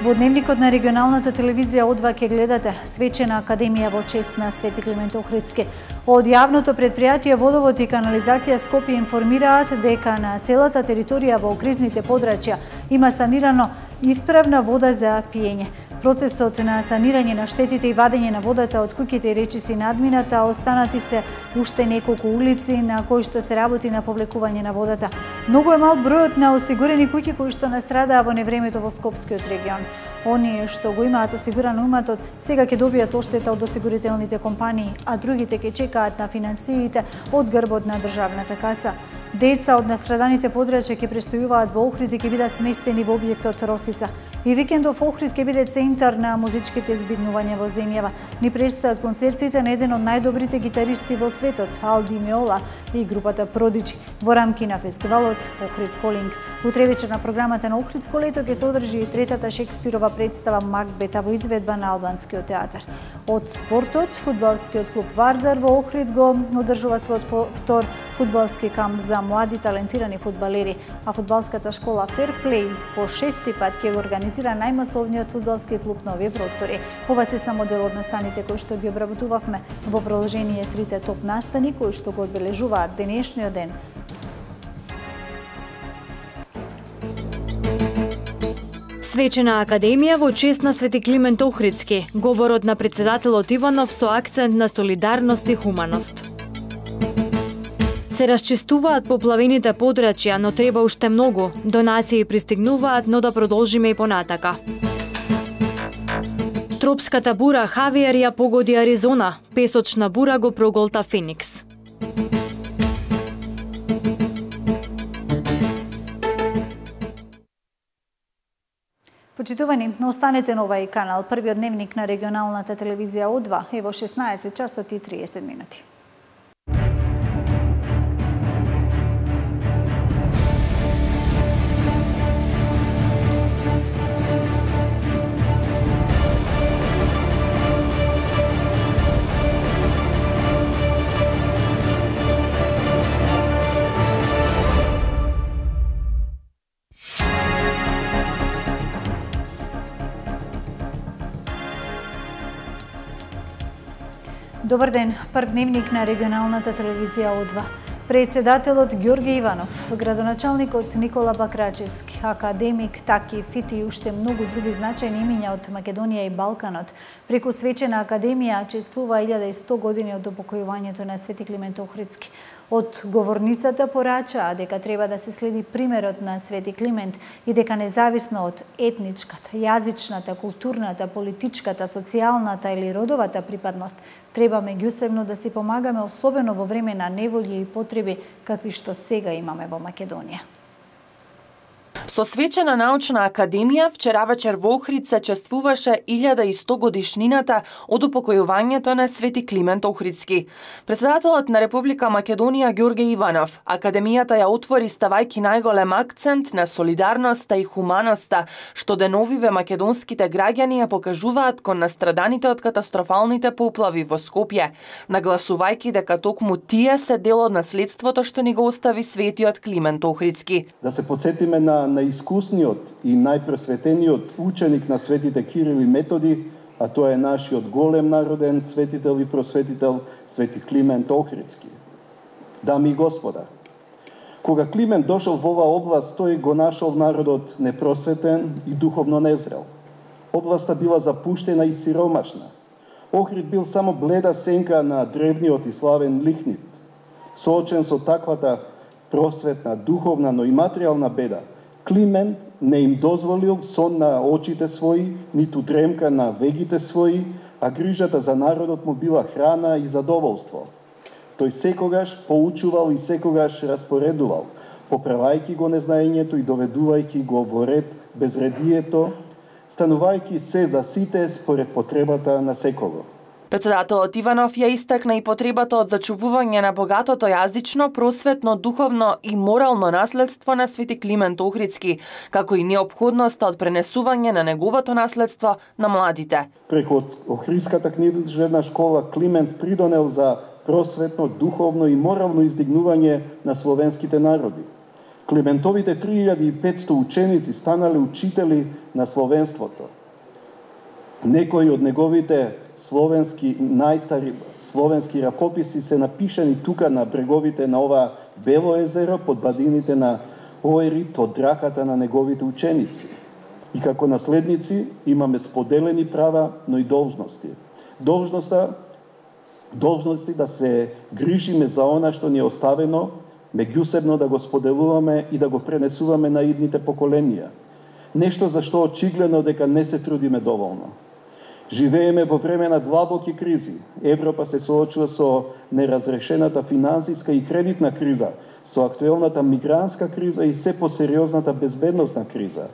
Во дневникот на регионалната телевизија О2 ќе гледате свечена академија во чест на Свети Климент Охридски. Од јавното предпријатие Водовод и канализација Скопје информираат дека на целата територија во кризните подрачја има санирано исправна вода за пиење. Процесот на санирање на штетите и вадење на водата од куќите и речиси надмината, останати се уште неколку улици на кои што се работи на повлекување на водата. Многу е мал бројот на осигурени куќи кои што настрадаа во невремето во Скопскиот регион. Оние што го имаат осигурано иматот сега ќе добијат оштета од осигурителните компании, а другите ќе чекаат на финансиите од грбот на државната каса. Деца од настраданите подрачја ќе престојуваат во Охрид и ќе бидат сместени во објектот Росица. И викендов Охрид ќе биде центар на музичките збиднувања во земјава. Ни предстојат концертите на еден од најдобрите гитаристи во светот, Алди Меола и групата Продичи, во рамки на фестивалот Охрид Колинг. Утре вечер на програмата на Охридско лето ќе се одржи и третата Шекспирова представа Макбета во изведба на Албанскиот театар. Од спортот, фудбалскиот клуб Вардар во Охрид го одржува својот втор фудбалски камп за млади талентирани фудбалери, а фудбалската школа Ферплей по 6-ти пат ќе го организира најмасовниот фудбалски клуб на овие простори. Ова се само дел од настаните кои што ги обработувавме во продолжение трите топ настани кои што го одбележуваат денешниот ден. Свечена академија во чест на Свети Климент Охридски. Говорот на председателот Иванов со акцент на солидарност и хуманост. Се расчистуваат поплавените подрачја, но треба уште многу. Донации пристигнуваат, но да продолжиме и понатака. Тропската бура Хавиер ја погоди Аризона. Песочна бура го проголта Феникс. Почитувани, останете на овај канал. Првиот дневник на регионалната телевизија О2 е во 16 часот и 30 минути. Добар ден, прв дневник на регионалната телевизија О2. Председателот Ѓорѓе Иванов, градоначалникот Никола Бакрачевски, академик Таки Фити и уште многу други значајни имиња од Македонија и Балканот, преку свечена академија чествува 1100 години од упокојувањето на Свети Климент Охридски. Од говорницата порачаа дека треба да се следи примерот на Свети Климент и дека независно од етничката, јазичната, културната, политичката, социјалната или родовата припадност, треба меѓусебно да си помагаме, особено во време на неволји и потреби какви што сега имаме во Македонија. Со свечена научна академија вчера вечер во Охрид се чествуваше 1100 годишнината од упокојувањето на Свети Климент Охридски. Председателот на Република Македонија Ѓорѓе Иванов академијата ја отвори ставајки најголем акцент на солидарноста и хуманоста, што деновиве македонските граѓани ја покажуваат кон настраданите од катастрофалните поплави во Скопје, нагласувајќи дека токму тие се дел од наследството што ни го остави Светиот Климент Охридски. Да се потсетиме на најискусниот и најпросветениот ученик на светите Кирил и Методи, а тоа е нашиот голем народен светител и просветител Свети Климент Охридски. Дами и господа, кога Климент дошол во оваа област, тој го нашол народот непросветен и духовно незрел. Областа била запуштена и сиромашна. Охрид бил само бледа сенка на древниот и славен Лихнит. Соочен со таквата просветна, духовна, но и материјална беда, Климент не им дозволил сон на очите своји, ниту дремка на вегите своји, а грижата за народот му била храна и задоволство. Тој секогаш поучувал и секогаш распоредувал, поправајќи го незнаењето и доведувајќи го во ред безредието, станувајќи се за сите според потребата на секого. Председателот Иванов ја истакна и потребата од зачувување на богатото јазично, просветно, духовно и морално наследство на Свети Климент Охридски, како и неопходноста од пренесување на неговото наследство на младите. Преку Охридската книжевна школа Климент придонел за просветно, духовно и морално издигнување на словенските народи. Климентовите 3500 ученици станале учители на словенството. Некои од неговите најстари словенски ракописи се напишани тука на бреговите на ова Бело езеро, под бадините на Оерит, од драката на неговите ученици. И како наследници имаме споделени права, но и должности. Должности да се грижиме за она што ни е оставено, меѓусебно да го споделуваме и да го пренесуваме на идните поколенија. Нешто за што очигледно дека не се трудиме доволно. Живееме во време на длабоки кризи. Европа се соочува со неразрешената финансиска и кредитна криза, со актуелната мигрантска криза и се посериозната безбедносна криза.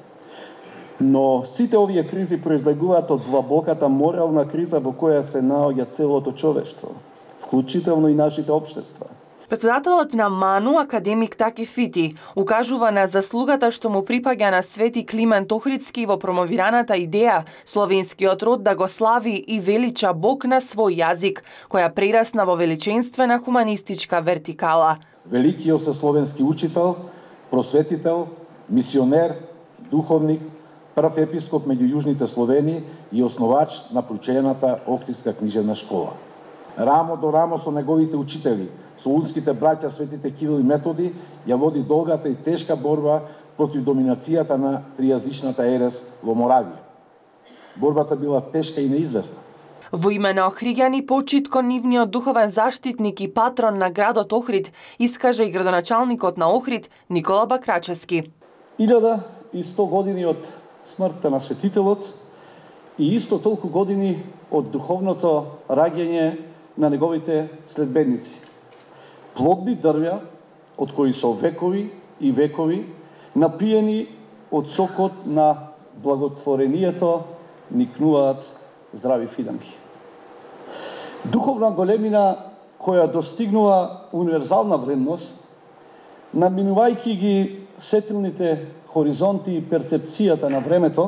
Но сите овие кризи произлегуваат од длабоката морална криза во која се наоѓа целото човештво, вклучително и нашите општества. Председателот на МАНУ, академик Таки Фити, укажува на заслугата што му припаѓа на Свети Климент Охридски во промовираната идеја словенскиот род да го слави и велича Бог на свој јазик, која прерасна во величенствена хуманистичка вертикала. Великиот се словенски учител, просветител, мисионер, духовник, прв епископ меѓу јужните Словени и основач на пручената Охридска книжевна школа. Рамо до рамо со неговите учители, солунските браќа светите Кирил и Методи, ја води долгата и тешка борба против доминацијата на тријазичната ерес во Моравија. Борбата била тешка и неизвестна. Во име на охриѓани почит кон нивниот духовен заштитник и патрон на градот Охрид, искаже и градоначалникот на Охрид Никола Бакрачевски. 1100 години од смртта на светителот и исто толку години од духовното раѓање на неговите следбеници. Плодни дрвја, од кои со векови и векови, напиени од сокот на благотворението, никнуваат здрави фиданки. Духовна големина која достигнува универзална вредност, наминувајќи ги сетилните хоризонти и перцепцијата на времето,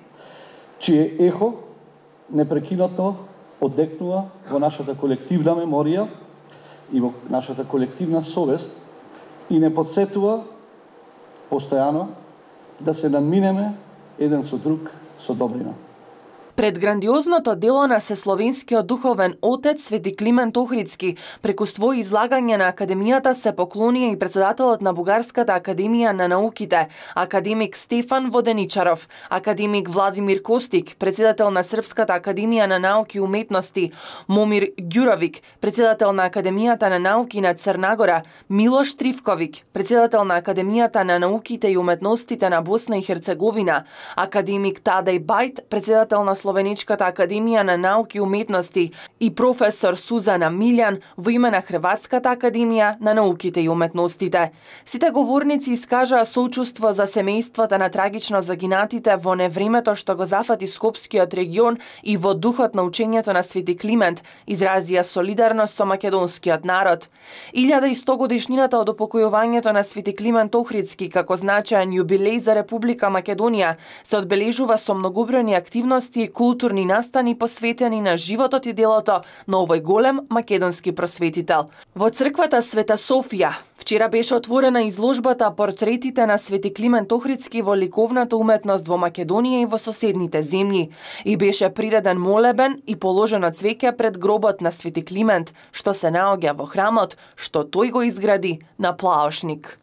чие ехо непрекинато одекнува во нашата колективна меморија и во нашата колективна совест и не подсетува постојано да се надминеме еден со друг со добрина. Пред грандиозното дело на сесловенскиот духовен отец Свети Климент Охридски, преку своји излагања на Академијата се поклонија и председателот на Бугарската академија на науките, академик Стефан Воденичаров, академик Владимир Костик, председател на Српската академија на науки и уметности, Момир Ѓуровик, председател на Академијата на науки на Црнагора, Милош Тривковик, председател на Академијата на науките и уметностите на Босна и Херцеговина, академик Тадај Бајт, председател на Словеничката академија на науки и уметности и професор Сузана Милјан во име на Хрватската академија на науките и уметностите. Сите говорници искажаа соучуство за семејствата на трагично загинатите во невремето што го зафати Скопскиот регион и во духот на учењето на Свети Климент, изразија солидарност со македонскиот народ. 1100 годишнината од упокојувањето на Свети Климент Охридски како значаен јубилеј за Република Македонија се одбележува со многобројни активности и културни настани посветени на животот и делото на овој голем македонски просветител. Во црквата Света Софија вчера беше отворена изложбата Портретите на Свети Климент Охридски во ликовната уметност во Македонија и во соседните земји и беше приреден молебен и положено цвеќе пред гробот на Свети Климент, што се наоѓа во храмот што тој го изгради на Плаошник.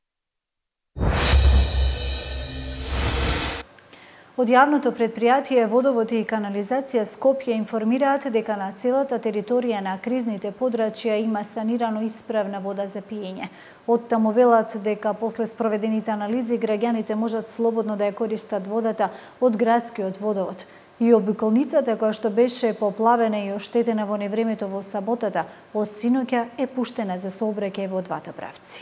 Од јавното предпријатие Водовод и канализација Скопје информираат дека на целата територија на кризните подрачја има санирано исправна вода за пиење. Од таму велат дека после спроведените анализи граѓаните можат слободно да ја користат водата од градскиот водовод. И обиколницата која што беше поплавена и оштетена во невремето во саботата, од синоќа е пуштена за сообраќај во двата правци.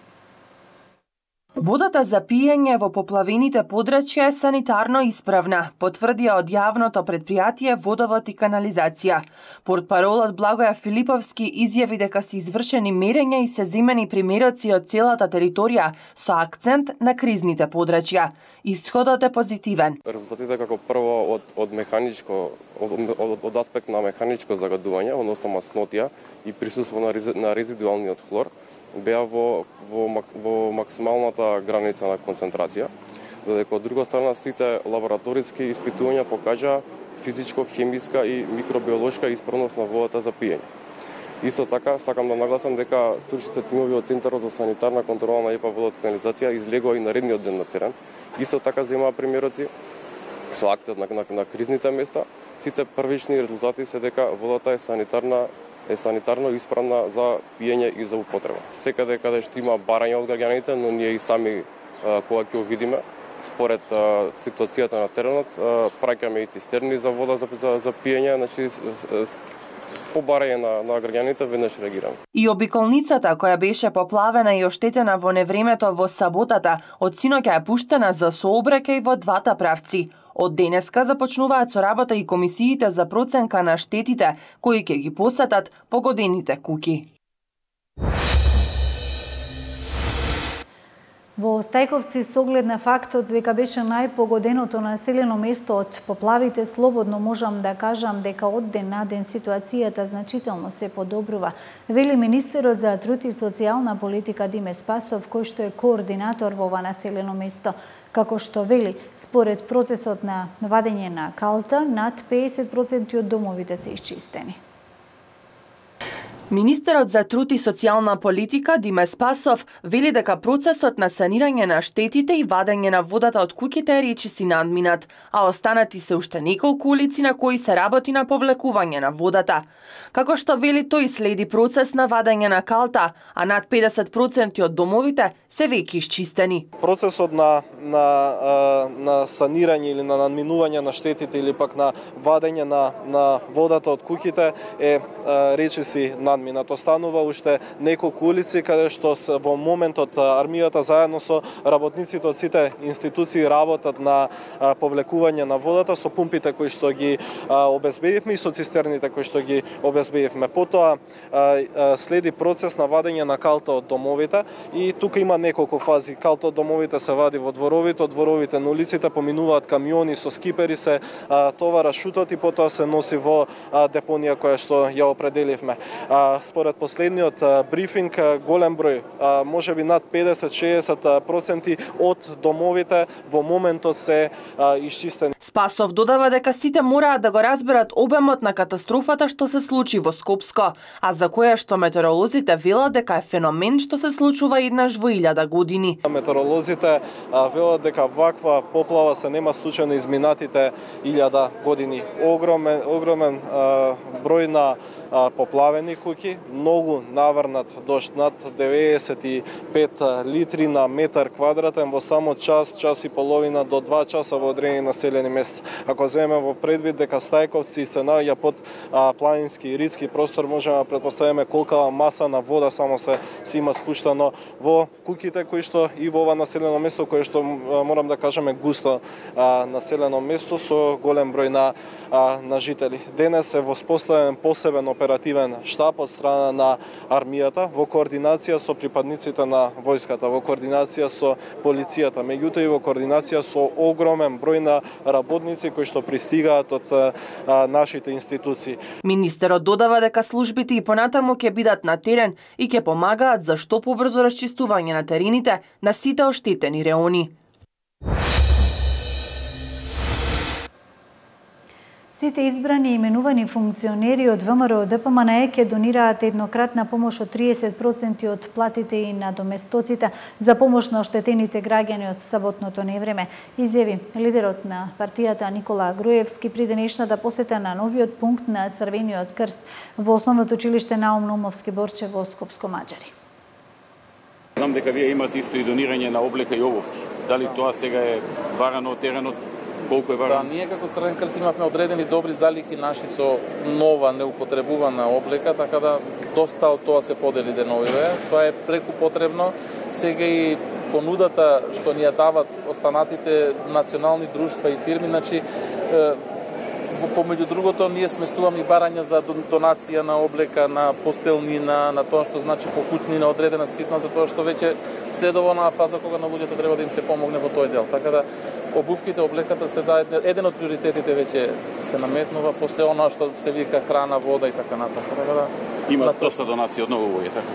Водата за пиење во поплавените подрачја е санитарно исправна, потврдија од јавното предпријатие Водовод и канализација. Портпаролот Благоја Филиповски изјави дека се извршени мерења и се земени примероци од целата територија со акцент на кризните подрачја. Исходот е позитивен. Резултатите како прво од аспект на механичко загадување, односно маснотија и присуство на резидуалниот хлор, беа во максималната граница на концентрација, додека од друга страна сите лабораториски испитувања покажаа физичко, хемиска и микробиолошка исправност на водата за пиење. Исто така, сакам да нагласам дека стручните тимови од Центарот за санитарна контрола на ЕПА водоканализација излегува и наредниот ден на терен. Исто така земаа примероци со актот на кризните места. Сите првични резултати се дека водата е санитарно исправна за пиење и за употреба. Секаде каде што има барање од граѓаните, но ние и сами кога ќе го видиме, според ситуацијата на теренот, праќаме и цистерни за вода за пиење, значи по барање на граѓаните веднаш реагираме. И обиколницата која беше поплавена и оштетена во невремето во саботата, од синоќа е пуштена за сообраќај во двата правци. Од денеска започнуваат со работа и комисиите за проценка на штетите, кои ќе ги посетат погодените куќи. Во Стајковци, со оглед на фактот дека беше најпогоденото населено место од поплавите, слободно можам да кажам дека од ден на ден ситуацијата значително се подобрува, вели министерот за труд и социјална политика Диме Спасов, кој што е координатор во ова населено место. Како што вели, според процесот на вадење на калта, над 50% од домовите се исчистени. Министерот за труд и социјална политика Диме Спасов вели дека процесот на санирање на штетите и вадење на водата од куќите е речиси надминат, а останати се уште неколку улици на кои се работи на повлекување на водата. Како што вели, тој следи процес на вадење на калта, а над 50% од домовите се веќе исчистени. Процесот на санирање или на надминување на штетите или пак на вадење на водата од куќите е речиси надминат. Останува уште неколку улици каде што во моментот армијата заедно со работниците од сите институции работат на повлекување на водата со пумпите кои што ги обезбедивме и со цистерните кои што ги обезбедивме. Потоа следи процес на вадење на калта од домовите и тука има неколку фази. Калта од домовите се вади во дворовите, од дворовите на улиците поминуваат камиони со скипери, се товара шутот и потоа се носи во депонија која што ја определивме. Според последниот брифинг, голем број, можеби над 50-60% од домовите во моментот се исчистени. Спасов додава дека сите мораат да го разберат обемот на катастрофата што се случи во Скопско, а за која што метеоролозите велат дека е феномен што се случува еднаш во 1000 години. Метеоролозите велат дека ваква поплава се нема случајно изминатите 1000 години. Огромен број на поплавени куќи, многу наврнат дожд, над 95 литри на метар квадратен во само час и половина до 2 часа во одредени населени места. Ако земеме во предвид дека Стајковци се наоѓа под планински и ридски простор, можеме да претпоставиме колка маса на вода само се има спуштано во куќите кои што и во ова населено место кое што морам да кажеме густо населено место со голем број на жители. Денес е воспоставен посебен оперативен штаб од страна на армијата во координација со припадниците на војската, во координација со полицијата, меѓутоа и во координација со огромен број на работници кои што пристигаат од нашите институции. Министерот додава дека службите и понатаму ќе бидат на терен и ќе помагаат за што побрзо расчистување на терените на сите оштетени реони. Сите избрани и именувани функционери од ВМРО ДПМНЕ ќе донираат еднократна помош од 30% од платите и надоместоците за помош на оштетените граѓани од саботното невреме, изјави лидерот на партијата Никола Груевски при денешната посета на новиот пункт на Црвениот крст во основното училиште Наум Наумовски Борче во Скопско Маџари. Знам дека вие имате исто и донирање на облека и обувки. Дали тоа сега е варано од теренот? Колку е варано? Да, ние како Црвен крст имавме одредени добри залихи наши со нова неупотребувана облека, така да доста од тоа се подели деновиве. Тоа е преку потребно. Сега и понудата што ни ја дават останатите национални друштва и фирми, значи помеѓу другото ние сместуваме и барања за донација на облека, на постелнина, на тоа што значи покутнина одредена ситна, за тоа што веќе следува на фаза кога на луѓето треба да им се помогне во тој дел. Така да обувките, облеката се да еден од приоритетите веќе се наметнува, после она што се вика храна, вода и така натаму. Така да има доста донации од многу луѓе, така.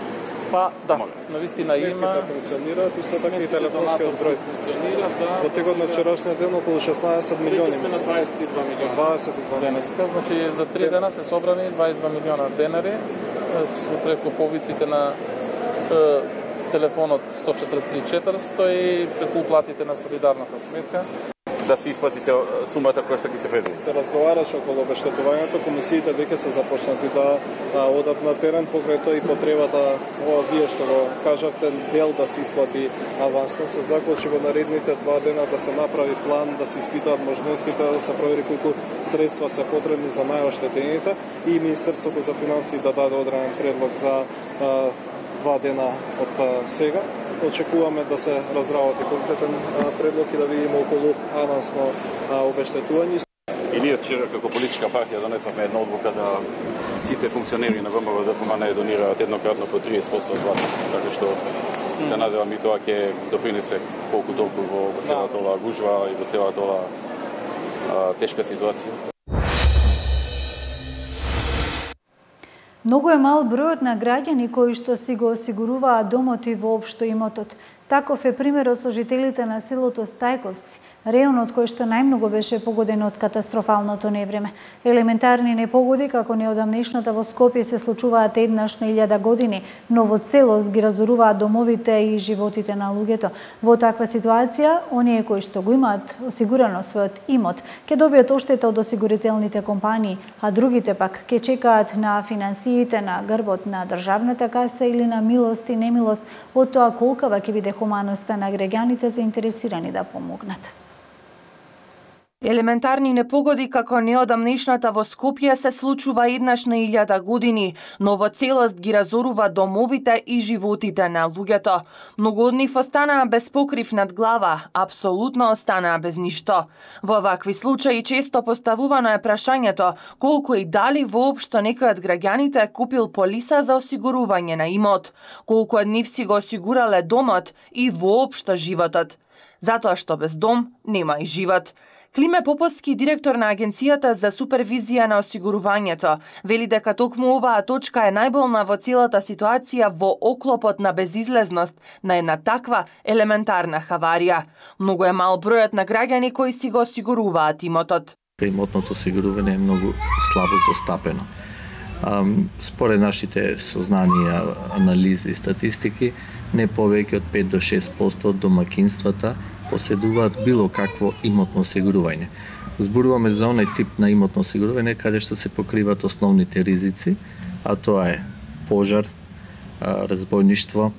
Па, да, навистина има. Функционираат, исто така и телефонскиот број. Функционира, да. Во текот на вчерашниот ден околу 16 милиони, Сме на 22 милиона. 22 денеска, значи за 3 дена се собрани 22 милиона денари преку повиците на телефонот 143 400 и преку уплатите на солидарната сметка. Да се исплати сумата која што ќе се предвиди. Се разговараше околу обештетувањето, комисиите веќе се започнати да одат на терен, покрај тоа и потребата, ова вие што го кажавте, дел да се исплати авансно, се заклучи во наредните 2 дена да се направи план, да се испитаат можностите, да се провери колку средства се потребни за најоштетените и Министерството за финансии да даде одреден предлог за 2 дена од сега. Очекуваме да се разработи конкретен предлог и да видиме околу авансно обештетување. И ние вчера како политичка партија донесовме една одлука да сите функционери на ВМРО ДПМН донираат еднократно по 30% од платата, така што се надевам и тоа ќе допринесе колку толку во целата оваа гужва и во целата оваа тешка ситуација. Многу е мал бројот на граѓани кои што си го осигуруваат домот и воопшто имотот. Таков е примерот со жителите на селото Стајковци, реонот кој што најмногу беше погоден од катастрофалното невреме. Елементарни непогоди како неодамнешната во Скопје се случуваат еднаш на 1000 години, но во целост ги разоруваат домовите и животите на луѓето. Во таква ситуација, оние кои што го имаат осигурано својот имот, ќе добијат оштета од осигурителните компании, а другите пак ќе чекаат на финансиите на грбот на државната каса или на милост и немилост од тоа колкава ќе биде хуманоста на граѓаните заинтересирани да помогнат. Елементарни непогоди како неодамнешната во Скопје се случува еднаш на 1000 години, но во целост ги разорува домовите и животите на луѓето. Многу од нив останаа без покрив над глава, апсолутно останаа без ништо. Во вакви случаи често поставувано е прашањето колку и дали воопшто некој од граѓаните купил полиса за осигурување на имот, колку од нив си го осигурале домот и воопшто животот. Затоа што без дом нема и живот. Климе Поповски, директор на Агенцијата за супервизија на осигурувањето, вели дека токму оваа точка е најболна во целата ситуација во оклопот на безизлезност на една таква елементарна хаварија. Многу е мал бројот на граѓани кои си го осигуруваат имотот. Имотното осигурување е многу слабо застапено. Според нашите сознанија, анализи и статистики, не повеќе од 5 до 6% од домакинствата поседуваат било какво имотно осигурување. Зборуваме за онај тип на имотно осигурување каде што се покриваат основните ризици, а тоа е пожар, разбойништво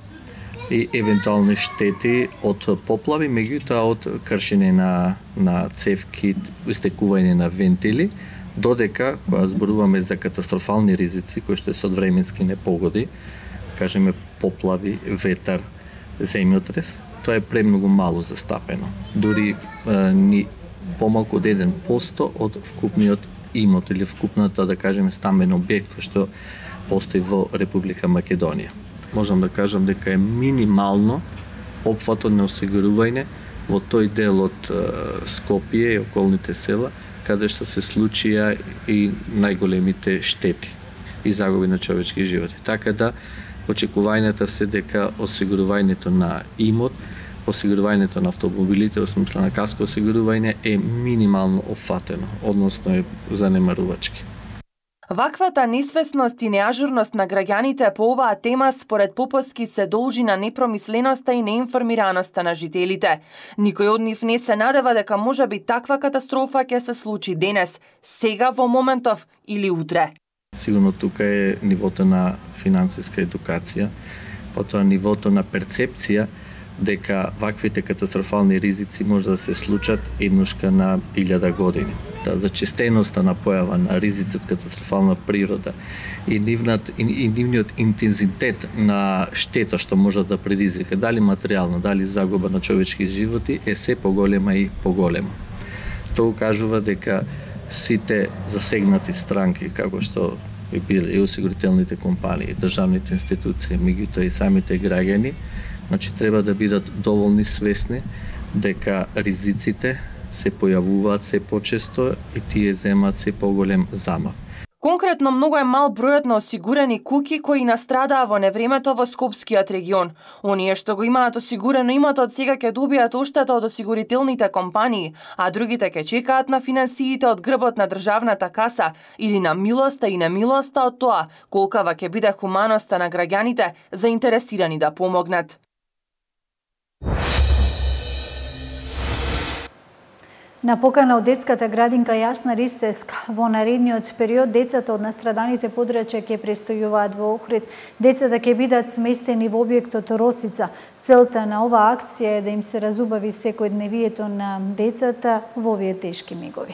и евентуални штети од поплави, меѓутоа од кршење на цевки, истекување на вентили, додека кога зборуваме за катастрофални ризици кои што се од временски непогоди, кажеме поплави, ветар, земјотрес, тоа е премногу мало застапено. Дури ни помалку од 1% од вкупниот имот или вкупната, да кажеме, стамбен објект кој што постои во Република Македонија. Можам да кажам дека е минимално опфатот на осигурување во тој дел од Скопје и околните села, каде што се случија и најголемите штети и загуби на човечки животи. Така да, очекувањата се дека осигурувањето на имот, осигурувањето на автомобилите, во смисла на каско осигурување, е минимално опфатено, односно е занемарувачки. Ваквата несвесност и неажурност на граѓаните по оваа тема според Поповски се должи на непромисленоста и неинформираноста на жителите. Никој од нив не се надева дека можеби таква катастрофа ќе се случи денес, сега во моментов или утре. Сигурно тука е нивото на финансиска едукација, потоа нивото на перцепција дека ваквите катастрофални ризици може да се случат еднушка на 1000 години. Зачестеноста на појава на ризици од катастрофална природа и нивниот интензитет на штета што може да предизвика, дали материјално, дали загуба на човечки животи, е се поголема и поголема. Тоа укажува дека сите засегнати странки, како што биле и осигурителните компании, државните институции, меѓутоа и самите граѓани, значи треба да бидат доволни свесни дека ризиците се појавуваат се почесто и тие земаат се поголем замах. Конкретно многу е мал бројот на осигурени куќи кои настрадаа во невремето во Скопскиот регион. Оние што го имаат осигурено имотот сега ќе добијат оштета од осигурителните компании, а другите ќе чекаат на финансиите од грбот на државната каса или на милоста и немилоста од тоа колкава ќе биде хуманоста на граѓаните заинтересирани да помогнат. На покана од детската градинка Јасна Ристеска, во наредниот период децата од настраданите подрачја ќе престојуваат во Охрид. Децата ќе бидат сместени во објектот Росица. Целта на оваа акција е да им се разубави секојдневието на децата во овие тешки мигови.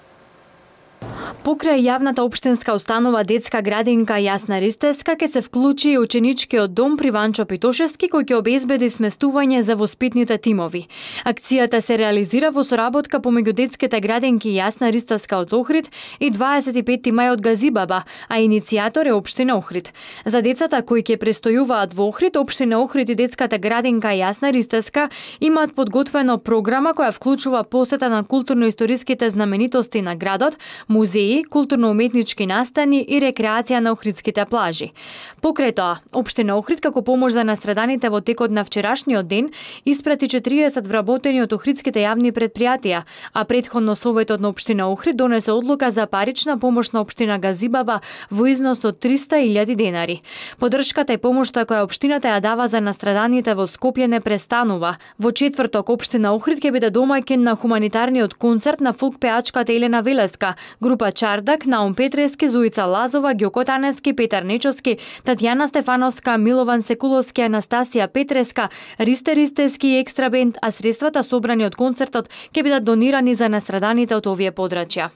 Покрај јавната општинска установа детска градинка Јасна Ристеска ќе се вклучи и ученичкиот дом при Ванчо Питошевски кој ќе обезбеди сместување за воспитните тимови. Акцијата се реализира во соработка помеѓу детските градинки Јасна Ристеска од Охрид и 25 мај од Газибаба, а иницијатор е општина Охрид. За децата кои ќе престојуваат во Охрид, општина Охрид и детската градинка Јасна Ристеска имаат подготвено програма која вклучува посета на културно-историските знаменитости на градот, музеи, културно-уметнички настани и рекреација на охридските плажи. Покрај тоа, општина Охрид како помош за настраданите во текот на вчерашниот ден испрати 40 вработени од охридските јавни претпријатија, а претходно Советот на општина Охрид донесе одлука за парична помош на општина Газибаба во износ од 300.000 денари. Поддршката и помошта која општината ја дава за настраданите во Скопје не престанува. Во четврток општина Охрид ќе биде домаќин на хуманитарниот концерт на фолк пеачката Елена Велеска, група Чардак, Наум Петрески, Зуица Лазова, Ѓоко Танески, Петар Нечовски, Татјана Стефановска, Милован Секуловски, Анастасија Петреска, Ристе Ристески и екстра бенд, а средствата собрани од концертот ќе бидат донирани за настраданите од овие подрачја.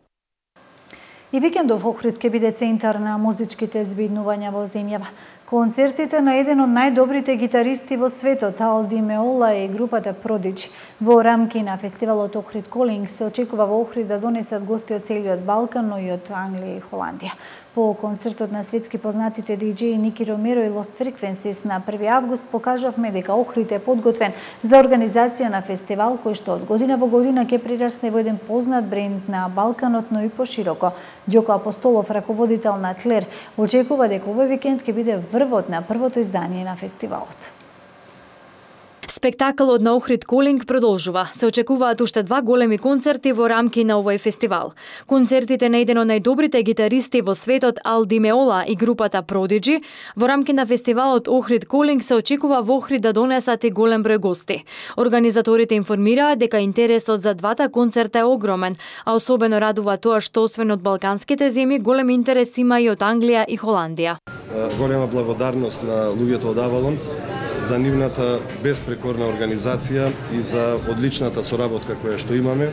И викендов Охрид ќе биде центар на музичките збиднувања во земјава. Концертите на еден од најдобрите гитаристи во светот, Алди Меола и групата Продиджи. Во рамки на фестивалот Охрид Колинг се очекува во Охрид да донесат гости од целиот Балкан, но и од Англија и Холандија. По концертот на светски познатите диџеи Ники Ромеро и Lost Frequencies на 1 август покажавме дека Охрид е подготвен за организација на фестивал кој што од година во година ќе прирасне во еден познат бренд на Балканот, но и пошироко. Ѓоко Апостолов, раководител на Тлер, очекува дека овој викенд ќе биде врвот на првото издание на фестивалот. Спектаколот на Охрид Колинг продолжува. Се очекуваат уште 2 големи концерти во рамки на овој фестивал. Концертите на еден од најдобрите гитаристи во светот, Алди Меола и групата Продиджи, во рамки на фестивалот Охрид Колинг се очекува во Охрид да донесат и голем број гости. Организаторите информираат дека интересот за двата концерта е огромен, а особено радува тоа што освен од балканските земји, голем интерес има и од Англија и Холандија. Голема благодарност на луѓето од Авалон за нивната безпрекорна организација и за одличната соработка која што имаме.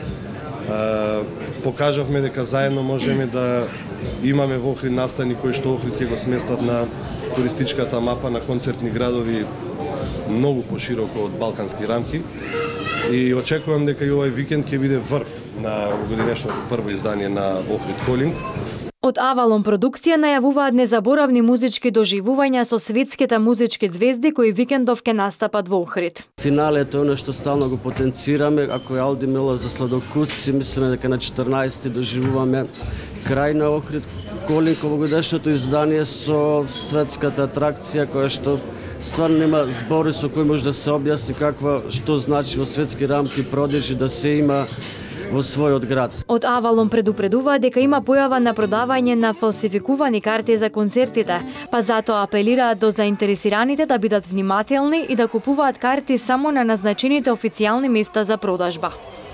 Покажавме дека заедно можеме да имаме во Охрид настани кои што Охрид ќе го сместат на туристичката мапа на концертни градови многу пошироко од балкански рамки. И очекувам дека и овој викенд ќе биде врв на овогодинешното прво издание на Охрид Колинг. Од Авалон продукција најавуваат незаборавни музички доживувања со светските музички звезди кои викендов ќе настапат во Охрид. Финалето е она што стално го потенцираме, ако е Алди Меола за сладокуси, мислиме дека на 14 доживуваме крај на Охрид Колинг, овогодишното издание со светската атракција која што стварно нема збори со кои може да се објасни што значи во светски рамки Продиджи да се има во својот град. Од Авалон предупредува дека има појава на продавање на фалсификувани карти за концертите, па затоа апелираат до заинтересираните да бидат внимателни и да купуваат карти само на назначените официјални места за продажба.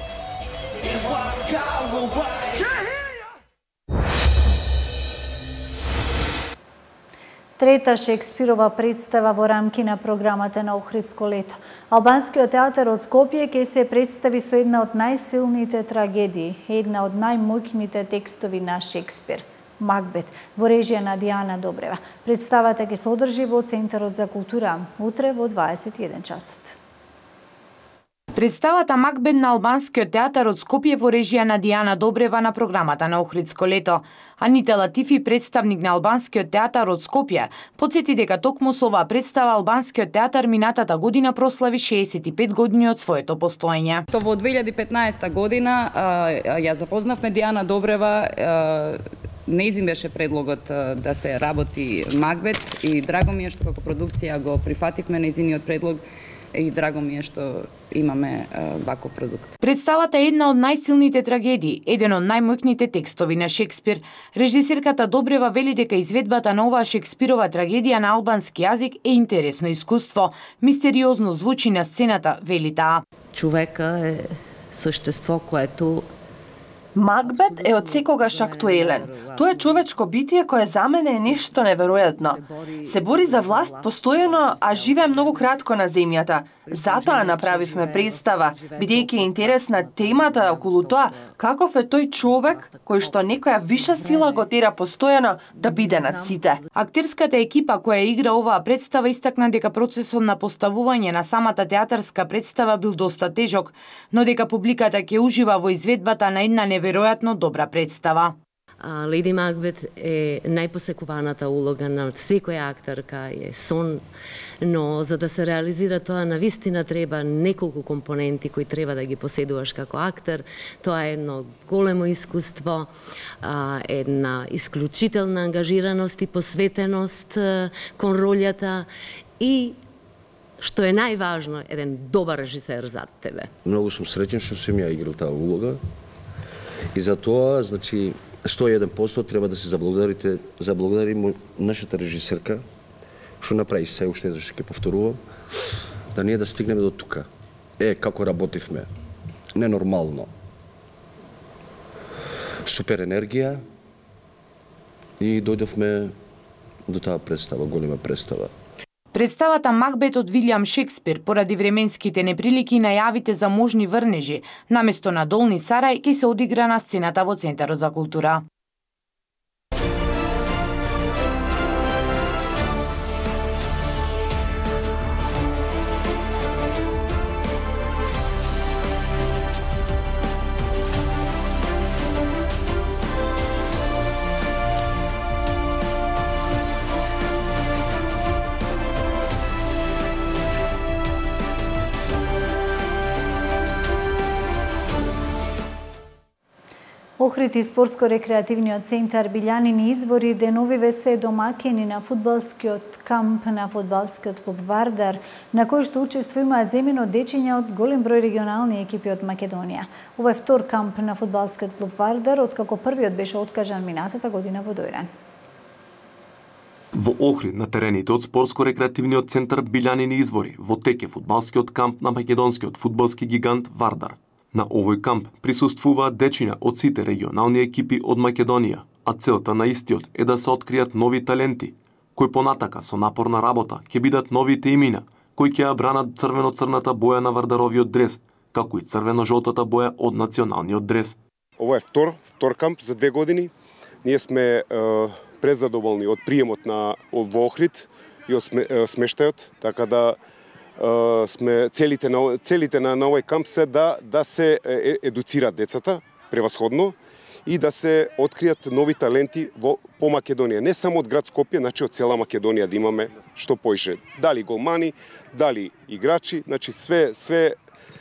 Трета Шекспирова представа во рамки на програмата на Охридско лето. Албанскиот театар од Скопје ќе се представи со една од најсилните трагедии, една од најмоќните текстови на Шекспир, Макбет, во режија на Дијана Добрева. Представата ќе се одржи во Центарот за култура утре во 21 часот. Представата Макбет на Албанскиот театар од Скопје во режија на Дијана Добрева на програмата на Охридско лето. Анита Латифи, представник на Албанскиот театар од Скопје, потсети дека токму со оваа представа Албанскиот театар минатата година прослави 65 години од своето постоење. Во 2015 година ја запознавме Дијана Добрева неизин беше предлогот да се работи Макбет и драго ми е што како продукција го прифативме неизиниот предлог и драго ми е што имаме ваков продукт. Представата е една од најсилните трагедии, еден од најмојкните текстови на Шекспир. Режисерката Добрева вели дека изведбата на оваа Шекспирова трагедија на албански јазик е интересно искуство. Мистериозно звучи на сцената, вели таа. Човека е суштество което Макбет е од секогаш актуелен. Тоа е човечко битие кое за мене е нешто неверојатно. Се бори за власт постојано, а живее многу кратко на земјата. Затоа направивме представа, бидејќи е интересна темата околу тоа каков е тој човек кој што некоја виша сила го тера постојано да биде над сите. Актерската екипа која игра оваа представа истакна дека процесот на поставување на самата театарска представа бил доста тежок, но дека публиката ќе ужива во изведбата на една неверојатно добра представа. Леди Макбет е најпосекуваната улога на секоја актерка, е сон, но за да се реализира тоа навистина треба неколку компоненти кои треба да ги поседуваш како актер. Тоа е едно големо искуство, една исклучителна ангажираност и посветеност кон ролјата и што е најважно, еден добар режисер зад тебе. Многу сум среќен што сум ја играл таа улога и за тоа, значи, 101% треба да се заблагодарим нашата режисерка, што направи се, уште еднаш ќе повторувам, да ние да стигнеме до тука. Како работивме. Ненормално. Супер енергија и дојдовме до таа представа, голема представа. Представата Макбет од Вилијам Шекспир поради временските неприлики и најавите за можни врнежи, наместо на Долни Сарај ќе се одигра на сцената во Центарот за култура. Охрид и спортско-рекреативниот центар Билјанини извори деновиве се домакини на фудбалскиот камп на фудбалскиот клуб Вардар, на кој што учествуваат земено дечиња од голем број регионални екипи од Македонија. Ова е втор камп на фудбалскиот клуб Вардар, откако првиот беше откажан минатата година во Дојран. Во Охрид на терените од спортско-рекреативниот центар Билјанини извори во тек е фудбалскиот камп на македонскиот фудбалски гигант Вардар. На овој камп присуствуваат дечиња од сите регионални екипи од Македонија, а целта на истиот е да се откријат нови таленти, кои понатака со напорна работа ќе бидат новите имена, кои ќе ја бранат црвено-црната боја на Вардаровиот дрес, како и црвено-жолтата боја од националниот дрес. Ова е втор камп за 2 години. Ние сме презадоволни од приемот во Охрид и од смештајот, така да сме целите на овој камп се да се едуцираат децата превасходно и да се откријат нови таленти по Македонија, не само од град Скопје, значи од цела Македонија да имаме што поише. Дали голмани, дали играчи, значи све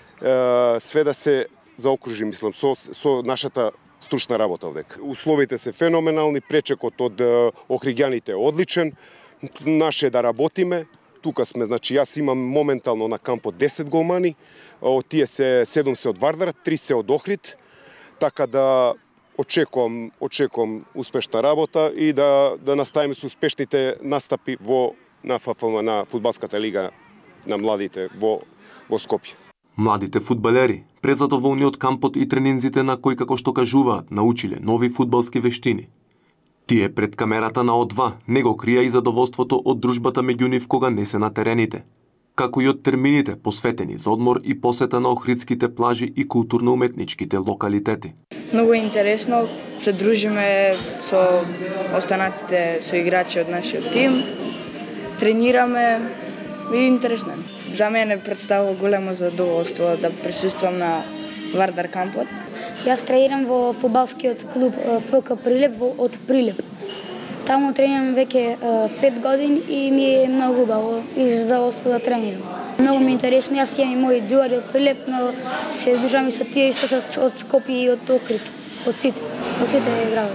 да се заокружи, мислам, со нашата стручна работа овдека. Условите се феноменални, пречекот од охриѓаните е одличен, наше е да работиме. Тука сме, значи јас имам моментално на кампот 10 голмани, од тие се 7 се од Вардар, 3 се од Охрид, така да очекувам успешна работа и да наставиме со успешните настапи на ФФМ, на фудбалската лига на младите во Скопје. Младите фудбалери, презадоволни од кампот и тренинзите на кои, како што кажуваат, научиле нови фудбалски вештини. Тие пред камерата на О2 не го крија и задоволството од дружбата меѓу нив кога не се на терените, како и од термините посветени за одмор и посета на охридските плажи и културно-уметничките локалитети. Многу интересно, се дружиме со останатите соиграчи од нашиот тим, тренираме и интересно. За мене представува големо задоволство да присуствам на Вардар кампот. Јас тренирам во фудбалскиот клуб ФК Прилеп од Прилеп. Таму тренирам веќе 5 години и ми е многу убаво и задоволство да тренирам. Многу ми е интересно, јас имам и мои другари од Прилеп, но се дружам и со тие што се од Скопје и од Охрид, од сите градови.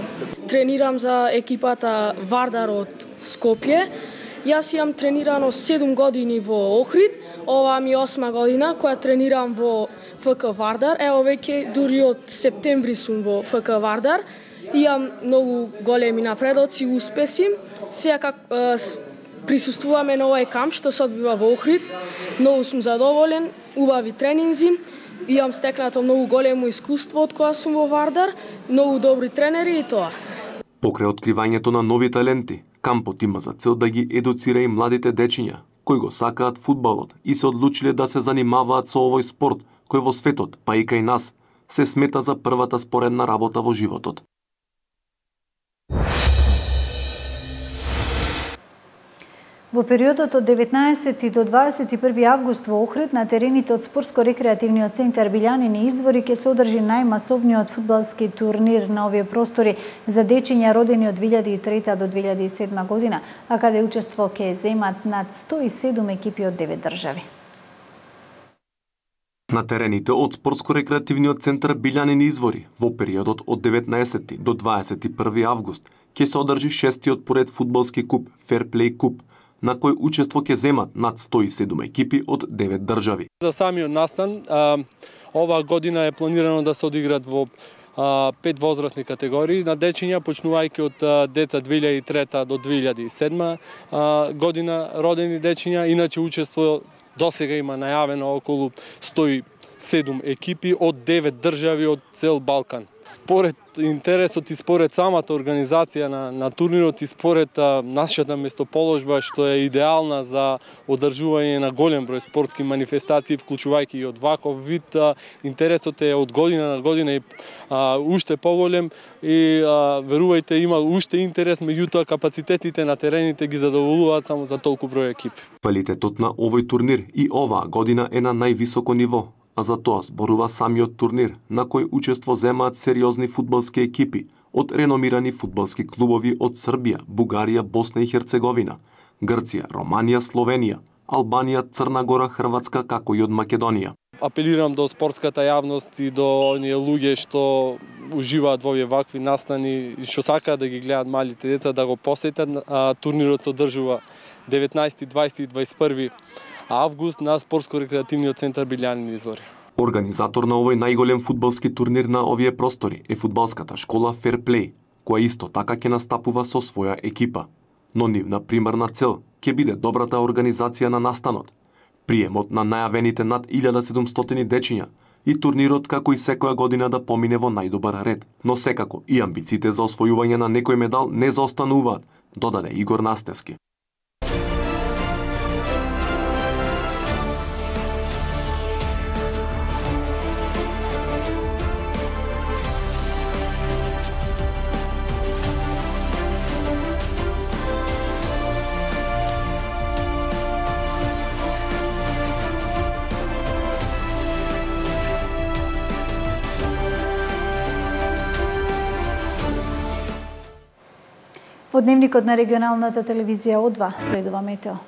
тренирам за екипата Вардар од Скопје. Јас имам тренирано 7 години во Охрид, ова ми 8 година која тренирам во ФК Вардар. Ево веќе дури од септември сум во ФК Вардар. Имам многу големи напредоци, успеси. Сега как присуствуваме на овој камп што се одвива во Охрид. Многу сум задоволен, убави тренинзи. Имам стекнато многу големо искуство од кога сум во Вардар, многу добри тренери и тоа. Покрај откривањето на нови таленти, кампот има за цел да ги едуцира и младите дечиња кои го сакаат фудбалот и се одлучиле да се занимаваат со овој спорт кој во светот, па и кај нас, се смета за првата споредна работа во животот. Во периодот од 19 до 21 август во Охрид на терените од спортско-рекреативниот центар Билјанини извори ќе се одржи најмасовниот фудбалски турнир на овие простори за дечиња родени од 2003 до 2007 година, а каде учество ќе земат над 107 екипи од 9 држави. На терените од спортско-рекреативниот центар Билјанини извори во периодот од 19 до 21 август ќе се одржи 6-тиот поред фудбалски куп Fairplay Cup, на кој учество ќе земат над 107 екипи од 9 држави. За самиот настан, оваа година е планирано да се одиграт во 5 возрастни категории на дечиња, почнувајќи од деца 2003 до 2007 година родени дечиња. Иначе учество досега има најавено околу 107 екипи од 9 држави од цел Балкан. Според интересот и според самата организација на турнирот и според нашата местоположба што е идеална за одржување на голем број спортски манифестации, вклучувајќи и од ваков вид, интересот е од година на година и уште поголем и верувајте има уште интерес, меѓутоа капацитетите на терените ги задоволуваат само за толку број екипи. Квалитетот на овој турнир и оваа година е на највисоко ниво, а за тоа зборува самиот турнир, на кој учество земаат сериозни фудбалски екипи од реномирани фудбалски клубови од Србија, Бугарија, Босна и Херцеговина, Грција, Романија, Словенија, Албанија, Црна Гора, Хрватска, како и од Македонија. Апелирам до спортската јавност и до оние луѓе што уживаат во овие вакви настани и што сакаат да ги гледаат малите деца да го посетат. Турнирот се одржува 19, 20 и 21 август на спортско-рекреативниот центар Билјанини извори. Организатор на овој најголем фудбалски турнир на овие простори е фудбалската школа Fairplay, која исто така ќе настапува со своја екипа. Но нивна примарна цел ќе биде добрата организација на настанот, приемот на најавените над 1700 дечиња и турнирот како и секоја година да помине во најдобар ред. Но секако и амбициите за освојување на некој медал не заостануваат, додаде Игор Настевски. Во дневникот на регионалната телевизија О2 следува метео.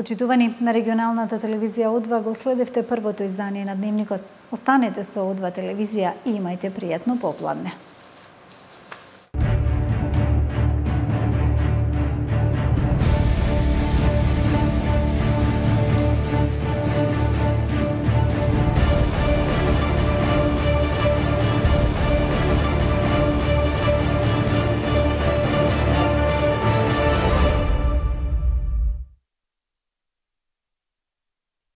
Почитувани, на регионалната телевизија О2 го следевте првото издание на Дневникот. Останете со О2 телевизија и имајте пријатно попладне.